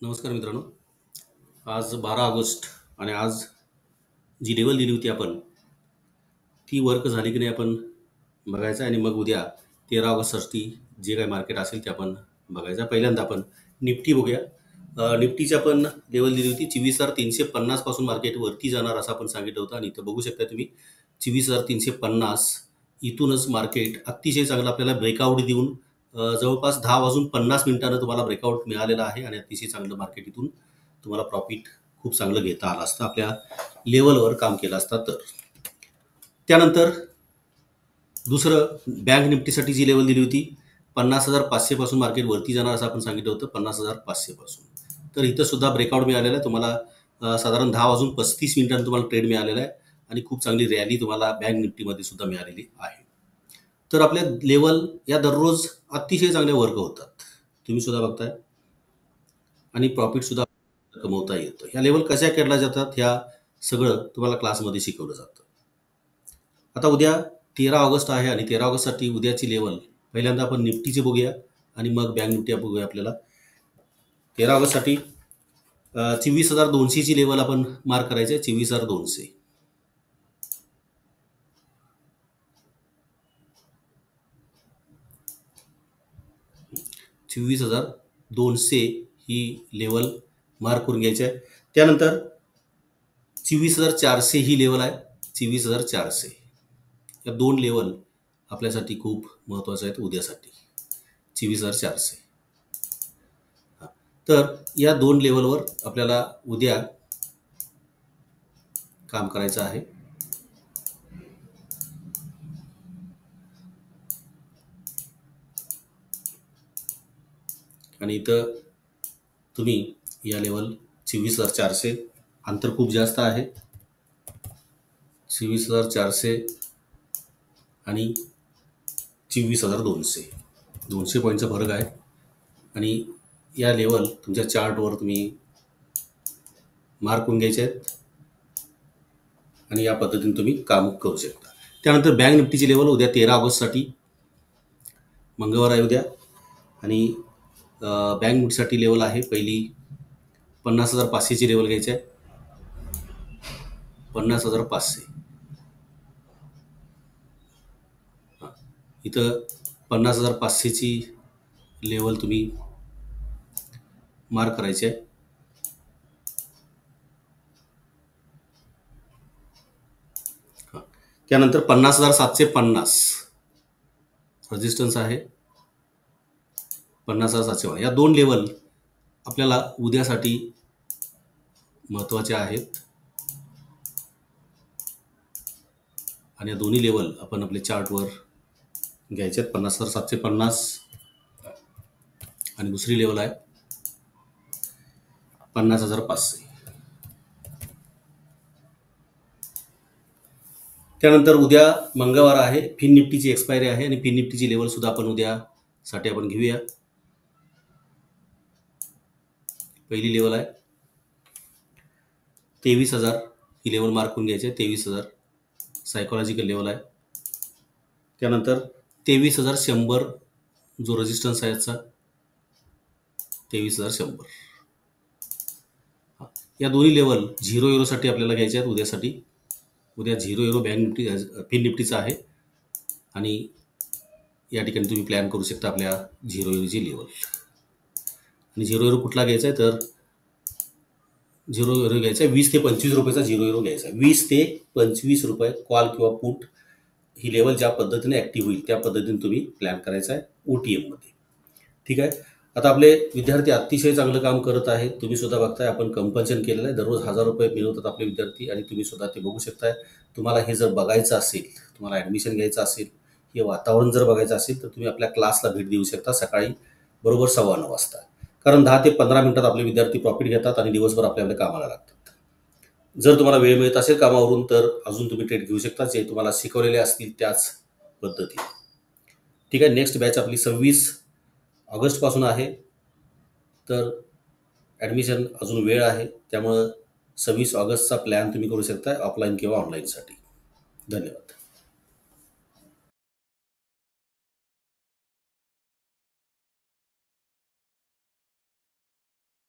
नमस्कार मित्रांनो. आज 12 ऑगस्ट आणि आज जी लेवल दिली होती आपण ती वर्क झाली की नाही आपण बघायचं आणि मग उद्या 13 ऑगस्टसाठी जे काही मार्केट असेल ते आपण बघायचं. पहिल्यांदा आपण निफ्टी बघूया. निफ्टीची आपण लेवल दिली होती 24,350 पासून मार्केट वरती जाणार असं आपण सांगितलं होतं आणि इथं बघू शकता तुम्ही 24,350 इथूनच मार्केट अतिशय चांगलं आपल्याला ब्रेकआउट देऊन जवळपास 10 वाजून 50 मिनिटानं तुम्हाला ब्रेकआउट मिळालेला आहे आणि अतिशय चांगलं मार्केट इथून तुम्हाला प्रॉफिट खूप चांगलं घेता आलं असतं आपल्या लेवलवर काम केलं असतं. तर त्यानंतर दुसरं बँक निफ्टीसाठी जी लेवल दिली होती 50,500 पासून मार्केट वरती जाणार असं आपण सांगितलं होतं 50,500 पासून. तर इथं सुद्धा ब्रेकआउट मिळालेला आहे तुम्हाला. साधारण 10 वाजून 35 मिनिटांनी तुम्हाला ट्रेड मिळालेला आहे आणि खूप चांगली रॅली तुम्हाला बँक निफ्टीमध्ये सुद्धा मिळालेली आहे. तर आपल्या लेवल या दररोज अतिशय चांगल्या वर्क होतात, तुम्ही सुद्धा बघताय आणि प्रॉफिट सुद्धा कमवता येतं. ह्या लेवल कशा केल्या जातात ह्या सगळं तुम्हाला क्लासमध्ये शिकवलं जातं. आता उद्या 13 ऑगस्ट आहे आणि 13 ऑगस्टसाठी उद्याची लेवल पहिल्यांदा आपण निफ्टीचे बघूया आणि मग बँक निफ्टी बघूया. आपल्याला 13 ऑगस्टसाठी 24,200ची लेवल आपण मार्क करायचं आहे. 24,200 24,200 ही लेवल मार्क करून घ्यायची आहे. त्यानंतर 24,400 ही लेवल आहे. 24,400 या दोन लेवल आपल्यासाठी खूप महत्त्वाचं आहेत उद्यासाठी. 24,400 तर या दोन लेवलवर आपल्याला उद्या काम करायचं आहे. आणि इथं तुम्ही या लेवल 24,400 अंतर खूप जास्त आहे. 24,400 आणि 24,200 200 पॉईंटचा फरक आहे. आणि या लेवल तुमच्या चार्टवर तुम्ही मार्क करून घ्यायचे आहेत आणि या पद्धतीने तुम्ही काम करू शकता. त्यानंतर बँक निफ्टीची लेवल उद्या 13 ऑगस्टसाठी मंगळवार आहे उद्या आणि बँक निफ्टीसाठी लेवल आहे पहिली 50,500ची लेवल घ्यायची आहे. 50,500 इथं 50,500ची लेवल तुम्ही मार्क करायची आहे. त्यानंतर 50,750 रेजिस्टन्स आहे. 50,750 या दोन लेवल आपल्याला उद्यासाठी महत्त्वाचे आहेत आणि या दोन्ही लेवल आपण आपल्या चार्टवर घ्यायचे आहेत. 50,750 आणि दुसरी लेवल आहे 50,500. त्यानंतर उद्या मंगळवार आहे, फिन निफ्टीची एक्सपायरी आहे आणि फिन निफ्टीची लेवल सुद्धा आपण उद्यासाठी आपण घेऊया. पहिली लेवल आहे 23,000 ही लेवल मार्क करून घ्यायची आहे. 23,000 सायकोलॉजिकल लेवल आहे. त्यानंतर 23,100 जो रेजिस्टन्स आहे याचा 23,100 या दोन्ही लेवल 0 युरोसाठी आपल्याला घ्यायचे आहेत उद्यासाठी. उद्या 0 युरो बँक निफ्टी फिन निफ्टीचा आहे आणि या ठिकाणी तुम्ही प्लॅन करू शकता आपल्या 0 युरोची लेवल. आणि 0 युरो कुठला घ्यायचा आहे तर 0 युरो घ्यायचा आहे 20 ते 25 रुपयाचा 0 युरो घ्यायचा आहे. 20 ते 25 रुपये कॉल किंवा पुट ही लेवल ज्या पद्धतीने ॲक्टिव्ह होईल त्या पद्धतीने तुम्ही प्लॅन करायचा आहे OTMमध्ये. ठीक आहे. आता आपले विद्यार्थी अतिशय चांगलं काम करत आहेत. तुम्ही सुद्धा बघताय आपण कंपल्शन केलेलं आहे. दररोज 1,000 रुपये मिळवतात आपले विद्यार्थी आणि तुम्ही सुद्धा ते बघू शकताय. तुम्हाला हे जर बघायचं असेल, तुम्हाला ॲडमिशन घ्यायचं असेल, हे वातावरण जर बघायचं असेल तर तुम्ही आपल्या क्लासला भेट देऊ शकता सकाळी बरोबर 9:15 वाजता. कारण 10 ते 15 मिनिटात आपले विद्यार्थी प्रॉफिट घेतात आणि दिवसभर आपल्याकडे कामाला लागतात. जर तुम्हाला वेळ मिळत असेल कामावरून तर अजून तुम्ही ट्रेड घेऊ शकता जे तुम्हाला शिकवलेले असतील त्याच पद्धतीने. ठीक आहे. नेक्स्ट बॅच आपली 26 ऑगस्टपासून आहे. तर ॲडमिशन अजून वेळ आहे त्यामुळं 26 ऑगस्टचा प्लॅन तुम्ही करू शकता ऑफलाईन किंवा ऑनलाईनसाठी. धन्यवाद.